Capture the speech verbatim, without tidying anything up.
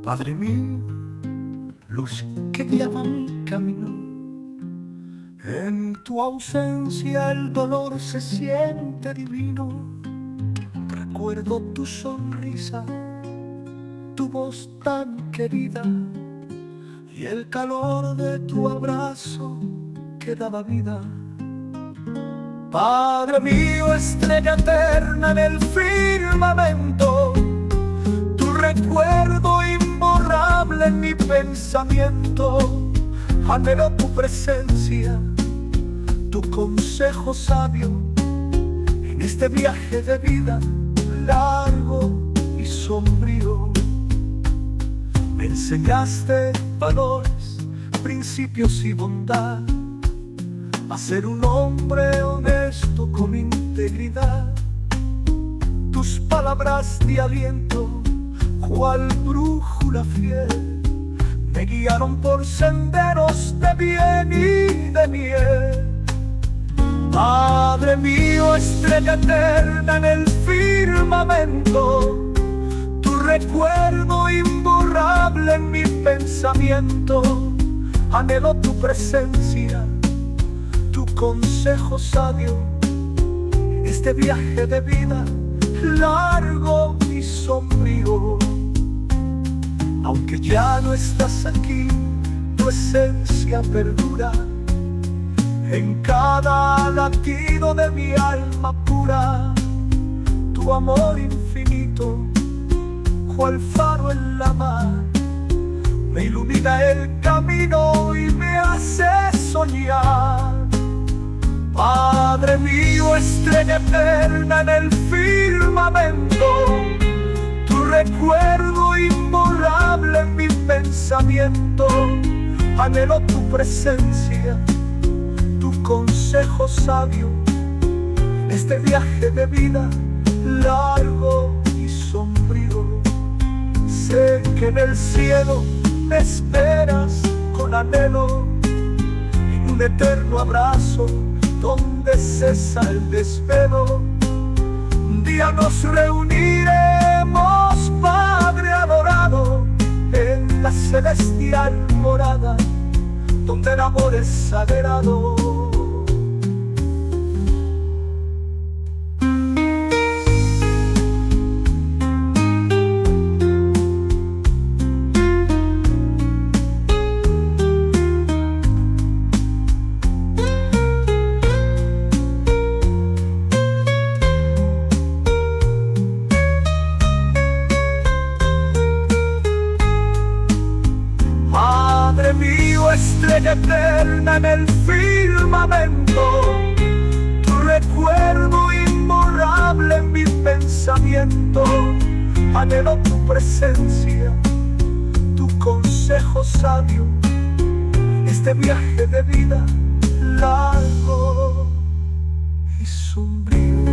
Padre mío, luz que guiaba mi camino, en tu ausencia el dolor se siente divino. Recuerdo tu sonrisa, tu voz tan querida, y el calor de tu abrazo que daba vida. Padre mío, estrella eterna en el firmamento, tu recuerdo imborrable en mi pensamiento. Anhelo tu presencia, tu consejo sabio, en este viaje de vida largo y sombrío. Me enseñaste valores, principios y bondad, a ser un hombre honesto con integridad. Tus palabras de aliento, cual brújula fiel, me guiaron por senderos de bien y de miel. Padre mío, estrella eterna en el firmamento, tu recuerdo imborrable en mi pensamiento. Anhelo tu presencia, tu consejo sabio, este viaje de vida largo y sombrío. Aunque ya no estás aquí, tu esencia perdura en cada latido de mi alma pura. Tu amor infinito, cual faro en la mar, me ilumina el camino y me hace soñar. Padre mío, estrella eterna en el firmamento, tu recuerdo imborrable en mi pensamiento. Anhelo tu presencia, tu consejo sabio, este viaje de vida largo y sombrío. Sé que en el cielo me esperas con anhelo, en un eterno abrazo donde cesa el desvelo. Un día nos reuniremos, Padre adorado, en la celestial morada, donde el amor es sagrado. Padre mío, estrella eterna en el firmamento, tu recuerdo imborrable en mi pensamiento. Anhelo tu presencia, tu consejo sabio, este viaje de vida largo y sombrío.